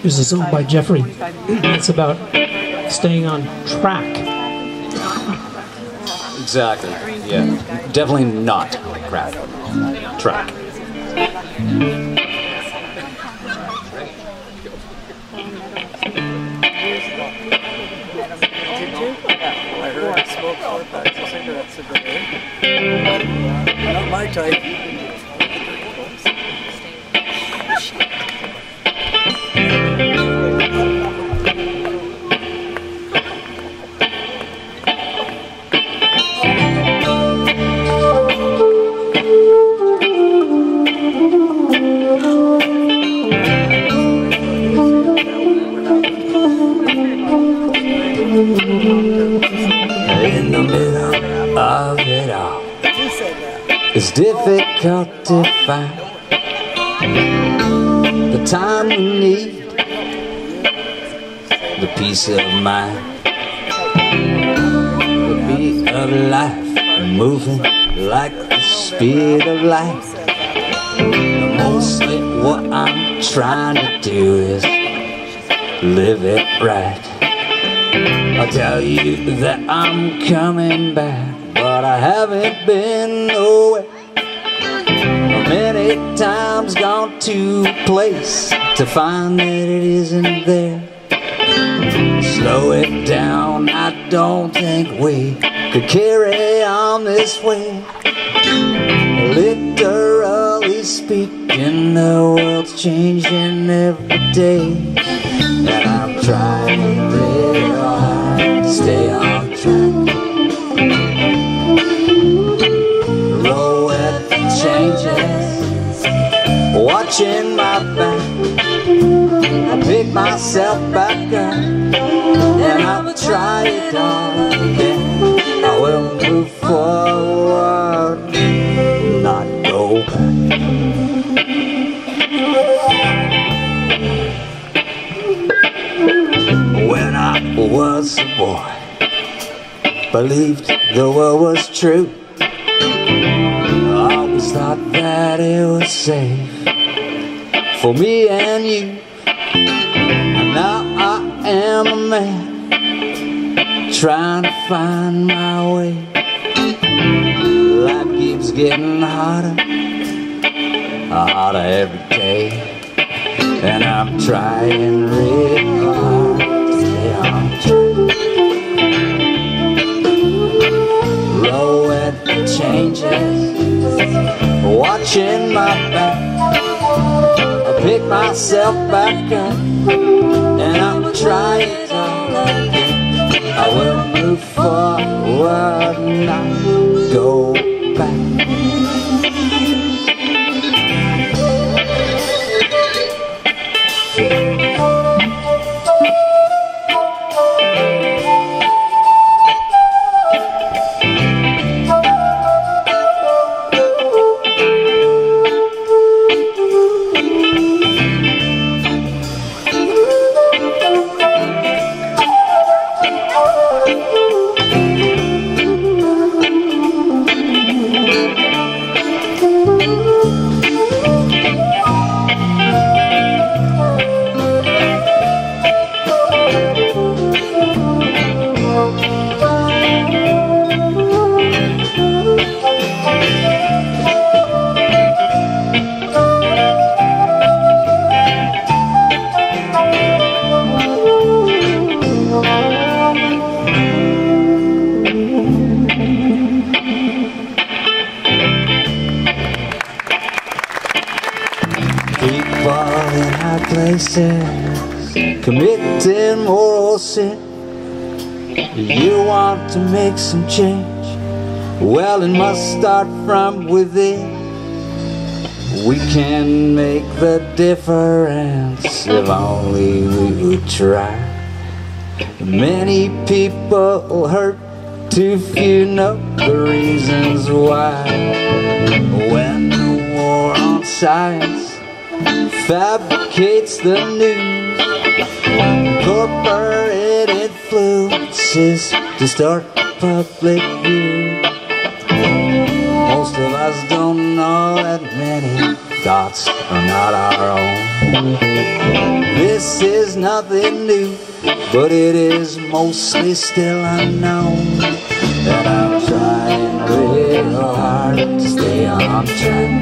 Here's a song by Jeffrey. It's about staying on track. Exactly. Yeah. Definitely not crap. Track. I heard I smoked 4 packs of cigarettes a day. Not my type. In the middle of it all, it's difficult to find the time we need, the peace of mind, the beat of life, moving like the speed of light. Mostly what I'm trying to do is live it right. I'll tell you that I'm coming back, but I haven't been nowhere. Many times gone to a place to find that it isn't there. Slow it down, I don't think we could carry on this way. Literally speaking, the world's changing every day. And I'm trying really hard to stay on track. Roll with the changes, watching my back. I pick myself back up, and I'll try it all again. I will move forward, not go back. When I was a boy, believed the world was true. I always thought that it was safe for me and you. And now I am a man, trying to find my way. Life keeps getting harder, harder every day. And I'm trying really hard to stay on track. Roll with the changes, watching my back. I pick myself back up, and I'm trying it all again. I will move forward, not go back. In high places, committing moral sin. You want to make some change? Well, it must start from within. We can make the difference if only we would try. Many people hurt, too few know the reasons why. When the war on science fabricates the news, corporate influences distort public view. Most of us don't know that many thoughts are not our own. This is nothing new, but it is mostly still unknown. And I'm trying real hard to stay on track.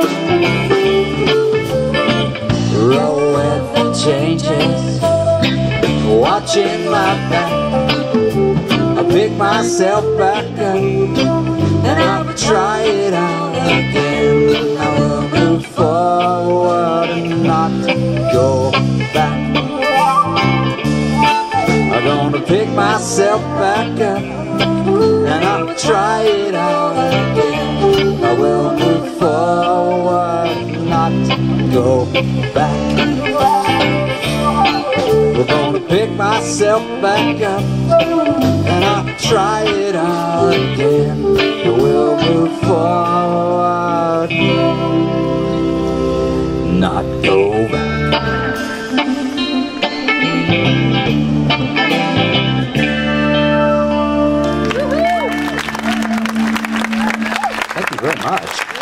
Roll with the changes, watching my back. I pick myself back up, and I'll try it out again. I will move forward and not go back. I'm gonna pick myself back up, and I'll try it out again. I will move forward, not go back. We're gonna pick myself back up, and I'll try it out again. I will move forward, not go back. Thank you very much.